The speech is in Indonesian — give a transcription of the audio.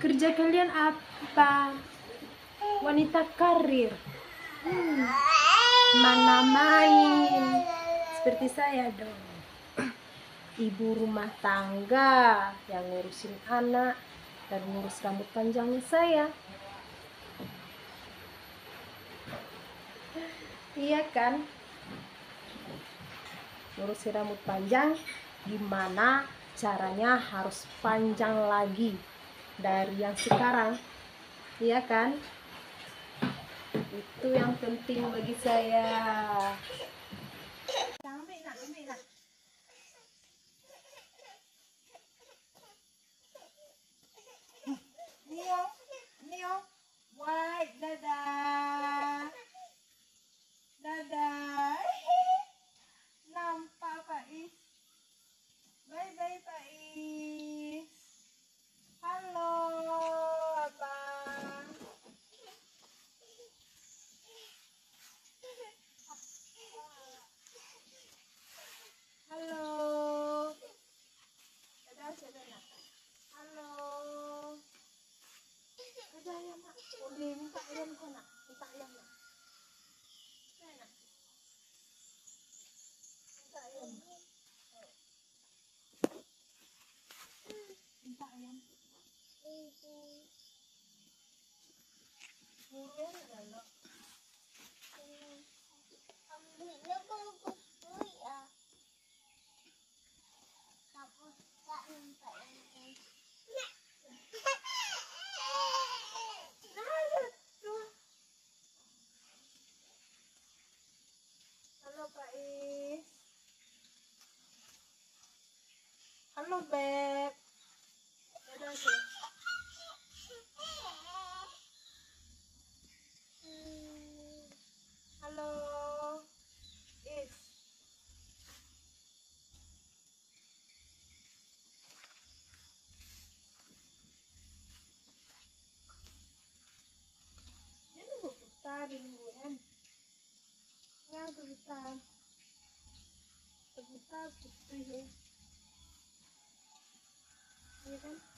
Kerja kalian apa? Wanita karir. Mana main. Seperti saya dong. Ibu rumah tangga yang ngurusin anak dan ngurus rambut panjangnya saya. Iya kan? Ngurusin rambut panjang gimana caranya harus panjang lagi dari yang sekarang. Iya kan? Itu yang penting bagi saya. Nio, why, dadah, dadah, nampak Pak Is, bye bye Pak Is, halo abang, halo, dadah dadah, halo, dadah ya nak, boleh minta ayam kau nak, minta ayam nak. Minta ayam. Murah dah. Ambilnya kalau kusui ah. Kamu tak minta yang Halo Pak Is. Halo Beb. Dadah sih. Halo Is. Ini buta di mingguan. Ya buta. Buta putih ya. Iya kan?